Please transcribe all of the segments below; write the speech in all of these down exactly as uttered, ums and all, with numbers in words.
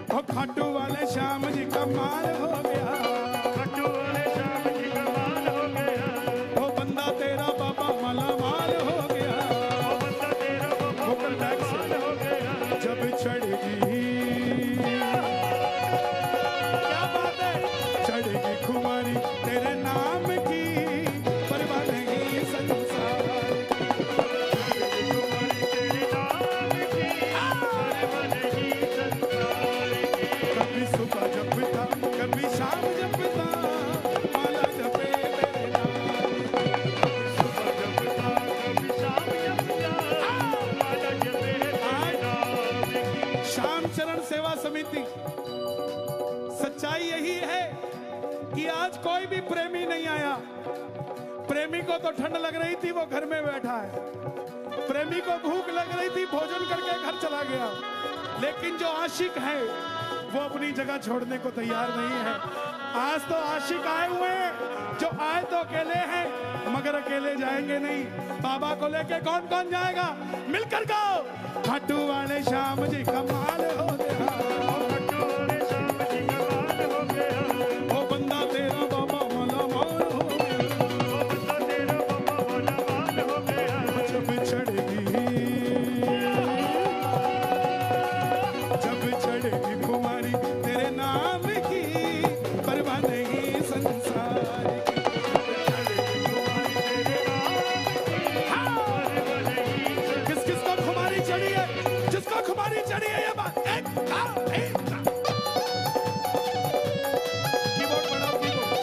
ओ खाटू वाले श्याम जी कमाल हो गया, खाटू वाले श्याम जी कमाल हो गया, ओ बंदा तेरा बाबा माला माल हो गया, ओ बंदा तेरा बाबा माला माल हो गया। जब चढ़ेगी क्या बात है, चढ़ेगी खुमारी तेरे नाम की, परवाह नहीं संसार कभी सुबह जपता कभी शाम जपता माला जपे तेरे नाम, सुबह जपता कभी शाम जपता माला जपे तेरे नाम की। श्याम चरण सेवा समिति, सच्चाई यही है कि आज कोई भी प्रेमी नहीं आया। प्रेमी को तो ठंड लग रही थी, वो घर में बैठा है। प्रेमी को भूख लग रही थी, भोजन करके घर चला गया। लेकिन जो आशिक है वो अपनी जगह छोड़ने को तैयार नहीं है। आज तो आशिक आए हुए हैं, जो आए तो अकेले हैं मगर अकेले जाएंगे नहीं। बाबा को लेके कौन कौन जाएगा, मिलकर गाओ, खाटू वाले श्याम जी कमाल हो गया, खाटू वाले श्याम जी कमाल हो गया, ओ बंदा तेरा बाबा माला माल हो गया, ओ बंदा तेरा बाबा माला माल हो गया। जब चढ़ेगी जब चढ़ेगी खुमारी तेरे नाम की, परवाह नहीं संसार की। किस किस को खुमारी चढ़ी है, जिसको खुमारी चढ़ी है, ये बात एक ताल, एक ताल। कीबोर्ड बढ़ाओ, कीबोर्ड।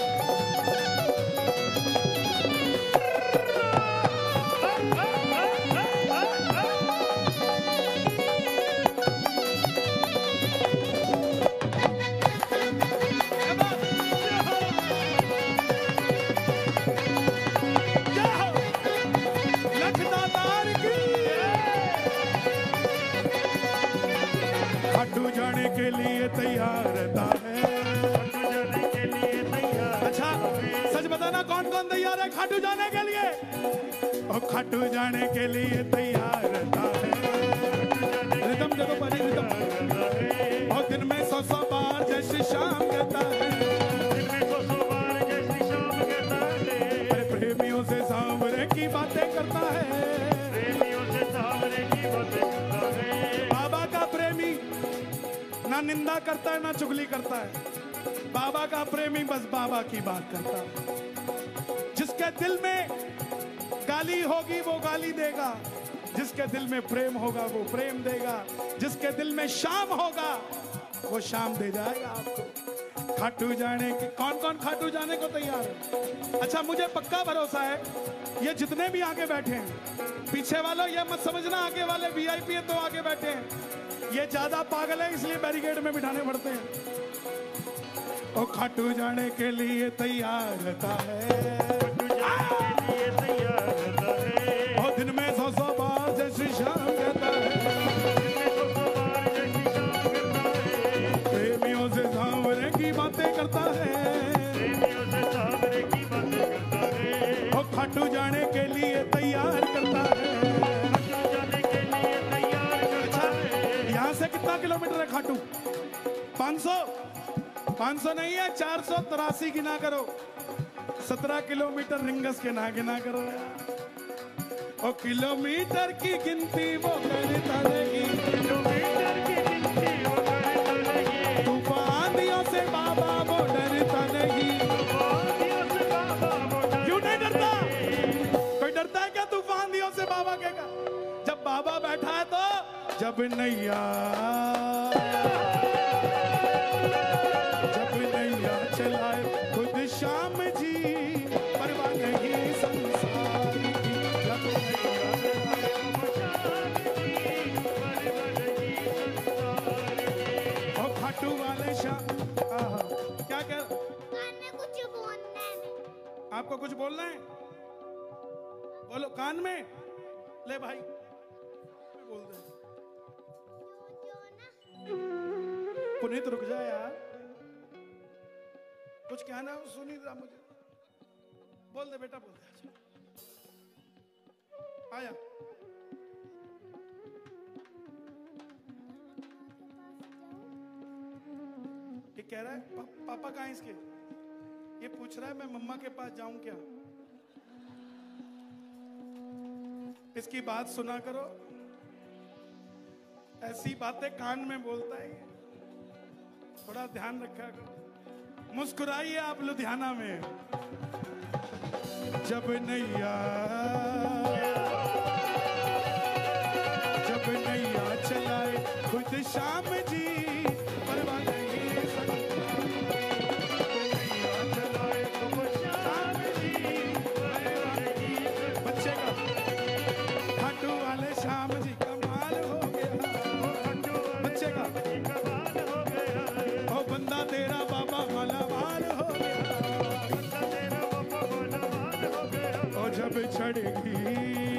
खाटू जाने के लिए तैयार रहता है, खाटू जाने के लिए तैयार। अच्छा सच बताना कौन कौन तैयार है खाटू जाने के लिए। और खाटू जाने के लिए तैयार रहता है, रिदम देखो भाई, रिदम। और दिन में सौ सौ बार जय श्री श्याम कहता है, दिन में सौ सौ बार जय श्री श्याम कहता है, अरे प्रेमियों से सांवरे की बातें करता है। प्रेमियों से सांवरे की बातें करता है। बाबा का प्रेमी ना निंदा करता है ना चुगली करता है। बाबा का प्रेमी बस बाबा की बात करता है। जिसके दिल में गाली होगी वो गाली देगा, जिसके दिल में प्रेम होगा वो प्रेम देगा, जिसके दिल में शाम होगा वो शाम दे जाएगा आपको। खाटू जाने के कौन कौन खाटू जाने को तैयार है। अच्छा मुझे पक्का भरोसा है ये जितने भी आगे बैठे हैं, पीछे वालों ये मत समझना आगे वाले वीआईपी है तो आगे बैठे हैं, ये ज्यादा पागल है इसलिए बैरिकेड में बिठाने पड़ते हैं। ओ खाटू जाने के लिए तैयार रहता है, खाटू जाने के लिए तैयार रहता है, और दिन में सौ सौ बार जय श्री श्याम कहता है, दिन में सौ सौ बार जय श्री श्याम कहता है, प्रेमियों से सांवरे की बातें करता है, प्रेमियों से सांवरे की बातें करता है, ओ खाटू जाने के लिए तैयार करता है। खाटू जाने के लिए तैयार करता है। यहाँ से कितना किलोमीटर है खाटू? पाँच सौ पाँच सौ नहीं है, चार सौ तिरासी गिना करो। सत्रह किलोमीटर रिंगस के ना गिना करो यार। और किलोमीटर की गिनती वो करता नहीं, किलोमीटर की गिनती वो करता नहीं, तूफान दियों से बाबा वो डरता नहीं। वादियों से बाबा वो डरता क्यों नहीं डरता? कोई डरता है क्या तूफान दियों से बाबा के का? जब बाबा बैठा है तो जब नैया जब नैया चलाए खुद श्याम जी, परवाह नहीं संसार की। जब नैया और खाटू वाले श्याम। आहा, क्या कह कान में कुछ बोलना है। आपको कुछ बोलना है? बोलो कान में। ले भाई बोल दे। जो ना पुनीत रुक जा यार, कुछ कहना हो सुनी रहा मुझे। बोल दे बेटा, बोल दे। आया कह रहा है पा, पापा कहाँ हैं इसके? ये पूछ रहा है मैं मम्मा के पास जाऊं क्या? इसकी बात सुना करो, ऐसी बातें कान में बोलता है ये, थोड़ा ध्यान रखा करो। मुस्कुराइए आप लुधियाना में। जब नैया जब नैया चलाए खुद श्याम जी, परवाह नहीं नैया चलाए खुद श्याम जी, परवाह नहीं। बच्चे का खाटू वाले श्याम जी कमाल हो गया, बच्चे का कमाल हो गया, ओ बंदा तेरा बाबा मालामाल हो गया, बंदा तेरा बाबा मालामाल हो गया। ओ जब चढ़ेगी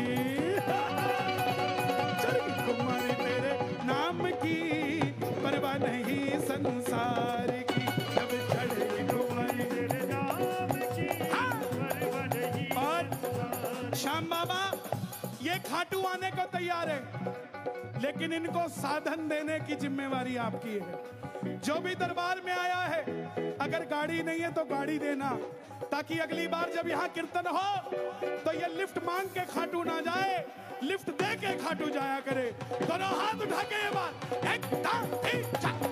चढ़ेगी कुमारी तेरे नाम की, परवाह नहीं संसार की, जब चढ़ेगी कुमारी तेरे नाम की परवाह नहीं। और श्याम बाबा ये खाटू आने को तैयार है, लेकिन इनको साधन देने की जिम्मेवारी आपकी है। जो भी दरबार में आया है, अगर गाड़ी नहीं है तो गाड़ी देना, ताकि अगली बार जब यहाँ कीर्तन हो तो ये लिफ्ट मांग के खाटू ना जाए, लिफ्ट दे के खाटू जाया करे। दोनों हाथ उठा के ये बात, एक दो तीन चार।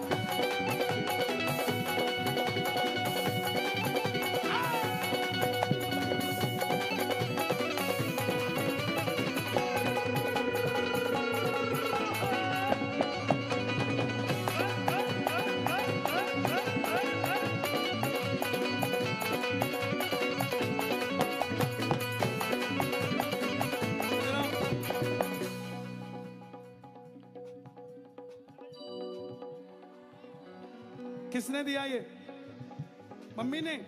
किसने दिया ये? मम्मी ने?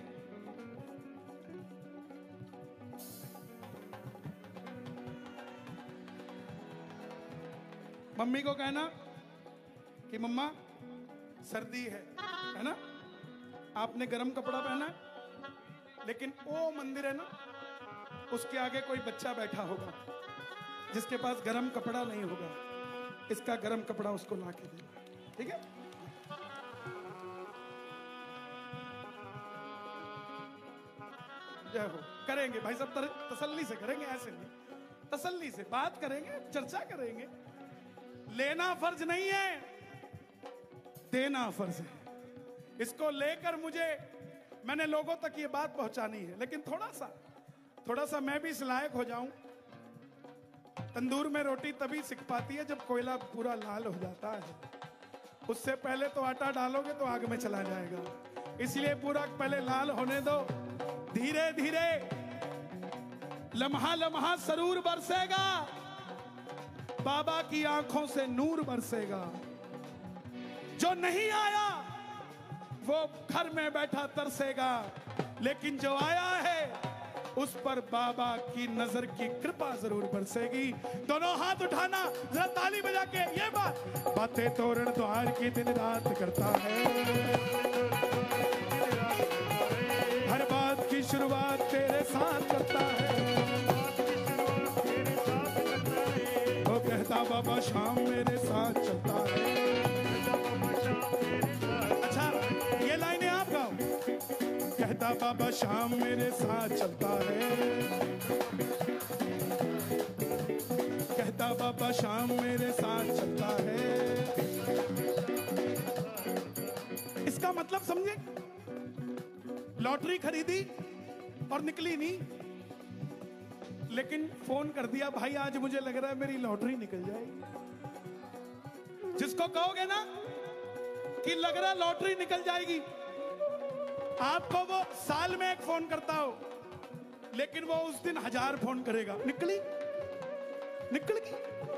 मम्मी को कहना कि मम्मा सर्दी है है ना, आपने गर्म कपड़ा पहना है, लेकिन वो मंदिर है ना, उसके आगे कोई बच्चा बैठा होगा जिसके पास गर्म कपड़ा नहीं होगा, इसका गर्म कपड़ा उसको ला के देना, ठीक है? जय हो। करेंगे भाई सब तसल्ली से करेंगे, ऐसे नहीं, तसल्ली से बात करेंगे, चर्चा करेंगे। लेना फर्ज नहीं है, देना फर्ज है। इसको लेकर मुझे, मैंने लोगों तक ये बात पहुंचानी है, लेकिन थोड़ा सा थोड़ा सा मैं भी इस लायक हो जाऊं। तंदूर में रोटी तभी सिक पाती है जब कोयला पूरा लाल हो जाता है, उससे पहले तो आटा डालोगे तो आग में चला जाएगा, इसलिए पूरा पहले लाल होने दो। धीरे धीरे लम्हा लम्हा सरूर बरसेगा, बाबा की आंखों से नूर बरसेगा। जो नहीं आया वो घर में बैठा तरसेगा, लेकिन जो आया है उस पर बाबा की नजर की कृपा जरूर बरसेगी। दोनों हाथ उठाना, जरा ताली बजा के ये बात। बातें तोरण द्वार की दिन रात करता है, हर बात की शुरुआत तेरे साथ करता है। वो कहता बाबा शाम मेरे साथ चलता है। अच्छा ये लाइनें आप गाओ। कहता बाबा शाम मेरे साथ चलता है, कहता बाबा शाम मेरे साथ चलता है। इसका मतलब समझे? लॉटरी खरीदी और निकली नहीं, लेकिन फोन कर दिया, भाई आज मुझे लग रहा है मेरी लॉटरी निकल जाएगी। जिसको कहोगे ना कि लग रहा है लॉटरी निकल जाएगी, आपको वो साल में एक फोन करता हो, लेकिन वो उस दिन हजार फोन करेगा। निकली निकल गई,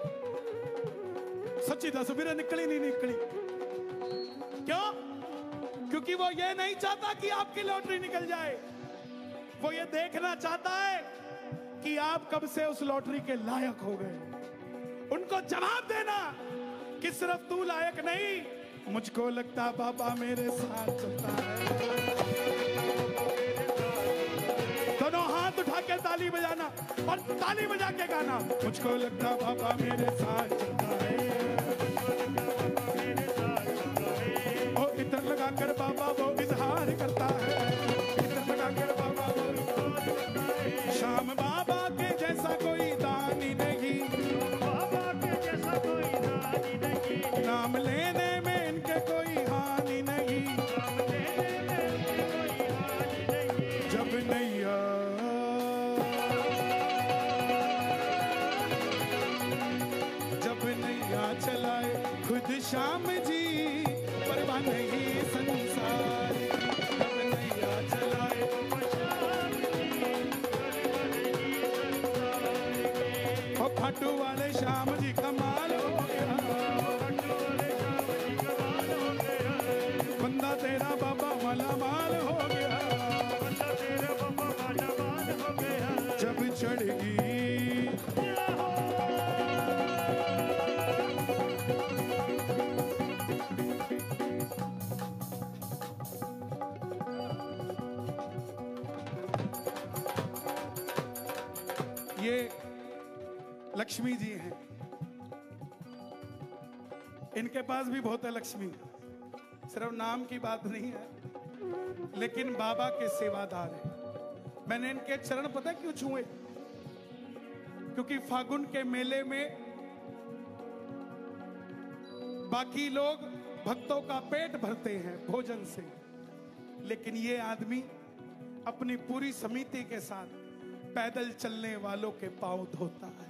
सच्ची दस मेरा निकली नहीं निकली। क्यों? क्योंकि वो ये नहीं चाहता कि आपकी लॉटरी निकल जाए, वो ये देखना चाहता है कि आप कब से उस लॉटरी के लायक हो गए। उनको जवाब देना कि सिर्फ तू लायक नहीं, मुझको लगता बाबा मेरे साथ चलता है। दोनों हाथ उठा के ताली बजाना और ताली बजा के गाना, मुझको लगता बाबा मेरे साथ चलता है। ओ इधर लगा कर खट्टू वाले श्याम जी कमाल हो गया, खट्टू वाले श्याम जी कमाल हो गया, बंदा तेरा बाबा माला माल हो गया, बंदा तेरा बाबा माला माल हो गया। जब चढ़गी ये लक्ष्मी जी हैं, इनके पास भी बहुत है लक्ष्मी, सिर्फ नाम की बात नहीं है, लेकिन बाबा के सेवादार हैं। मैंने इनके चरण पता क्यों छुए? क्योंकि फागुन के मेले में बाकी लोग भक्तों का पेट भरते हैं भोजन से, लेकिन ये आदमी अपनी पूरी समिति के साथ पैदल चलने वालों के पांव धोता है।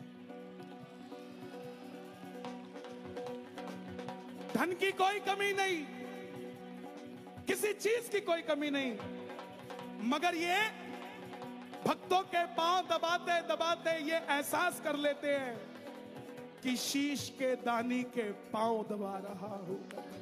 धन की कोई कमी नहीं, किसी चीज की कोई कमी नहीं, मगर ये भक्तों के पांव दबाते दबाते ये एहसास कर लेते हैं कि शीश के दानी के पांव दबा रहा हूं।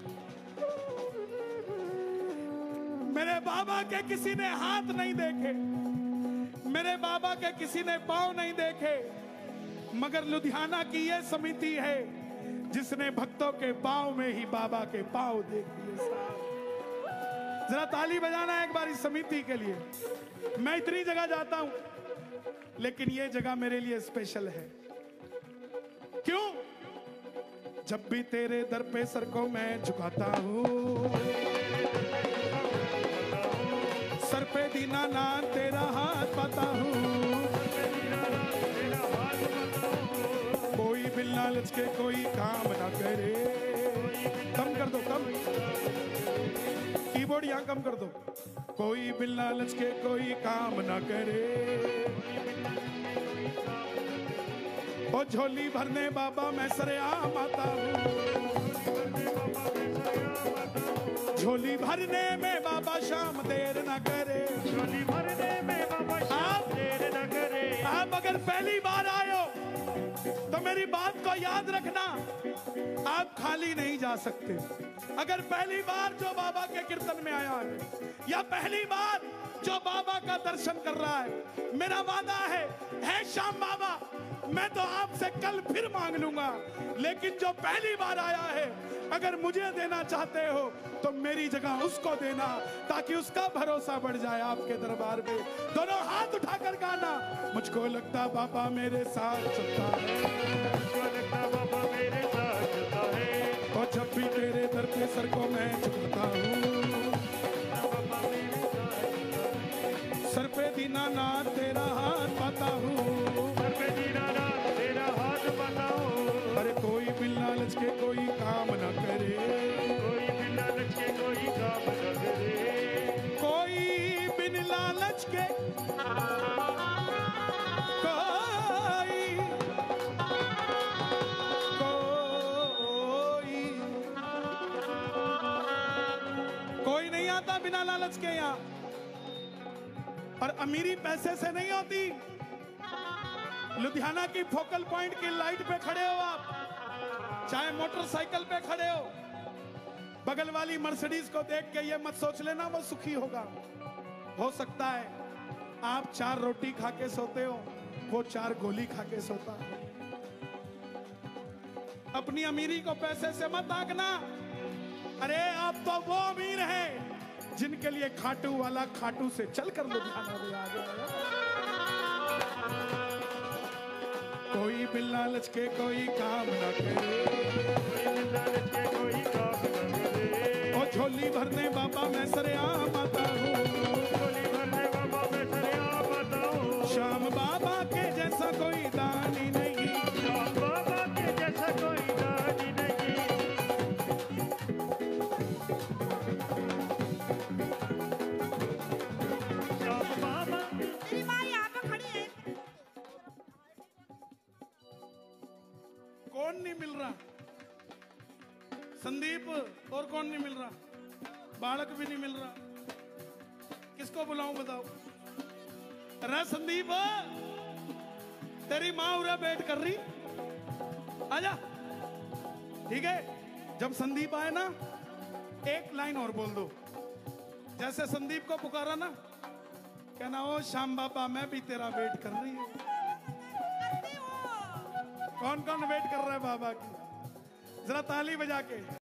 मेरे बाबा के किसी ने हाथ नहीं देखे, मेरे बाबा के किसी ने पांव नहीं देखे, मगर लुधियाना की यह समिति है जिसने भक्तों के पांव में ही बाबा के पांव देख दिए। साहब जरा ताली बजाना एक बार इस समिति के लिए। मैं इतनी जगह जाता हूं, लेकिन यह जगह मेरे लिए स्पेशल है। क्यों? जब भी तेरे दर पे सर को मैं झुकाता हूं, सर पे दीनानाथ तेरा हाथ पाता हूँ, कोई बिल लालच के कोई काम ना करे। कम कर दो, कम कीबोर्ड यहाँ कम कर दो। कोई बिल लालच के कोई काम ना करे, ओ झोली भरने बाबा मैं सरेआम आता हूँ, झोली भरने में बाबा शाम देर न करे, झोली भरने में बाबा शाम देर न करे। आप अगर पहली बार आए हो तो मेरी बात को याद रखना, आप खाली नहीं जा सकते। अगर पहली बार जो बाबा के कीर्तन में आया है या पहली बार जो बाबा का दर्शन कर रहा है, मेरा वादा है, है श्याम बाबा मैं तो आपसे कल फिर मांग लूंगा, लेकिन जो पहली बार आया है अगर मुझे देना चाहते हो तो मेरी जगह उसको देना, ताकि उसका भरोसा बढ़ जाए आपके दरबार में। दोनों हाथ उठाकर गाना, मुझको लगता बाबा मेरे साथ चलता है, मुझको लगता बाबा मेरे साथ चलता है, और जब भी तेरे दर पे सर को मैं झुकाता हूँ, बाबा मेरे साथ चलता है, सर पे दीनानाथ तेरा हाथ पाता हूँ, सर पे दीनानाथ तेरा हाथ पाता हूँ। अरे कोई बिन लालच के कोई काम न करे, कोई बिन लालच के कोई काम न करे, कोई बिन लालच के कोई कोई कोई नहीं आता बिना लालच के यहाँ। और अमीरी पैसे से नहीं होती। लुधियाना की फोकल पॉइंट की लाइट पे खड़े हो आप, चाहे मोटरसाइकिल पे खड़े हो, बगल वाली मर्सिडीज को देख के ये मत सोच लेना वो सुखी होगा। हो सकता है आप चार रोटी खा के सोते हो, वो चार गोली खा के सोता है। अपनी अमीरी को पैसे से मत आंकना। अरे आप तो वो अमीर हैं जिनके लिए खाटू वाला खाटू से चलकर लुधियाना में आ गया। कोई बिन लालच के कोई काम न करे, कोई बिन लालच के कोई काम न करे, और झोली भरने बाबा मैं सरेआम आता हूँ, झोली भरने बाबा मैं सरेआम आता हूँ। श्याम बाबा के जैसा कोई दानी नहीं, श्याम बाबा के जैसा कोई दानी नहीं, श्याम बाबा। मेरी माँ यहाँ पे खड़ी है। कौन नहीं मिल रहा? संदीप और कौन नहीं मिल रहा? बालक भी नहीं मिल रहा। किसको बुलाऊं बताओ? अरे संदीप, तेरी माँ उरे बैठ कर रही, आजा। ठीक है, जब संदीप आए ना एक लाइन और बोल दो, जैसे संदीप को पुकारा ना, कहना ओ श्याम बाबा मैं भी तेरा वेट कर रही हूँ। करती हूँ। कौन कौन वेट कर रहा है बाबा की, जरा ताली बजा के।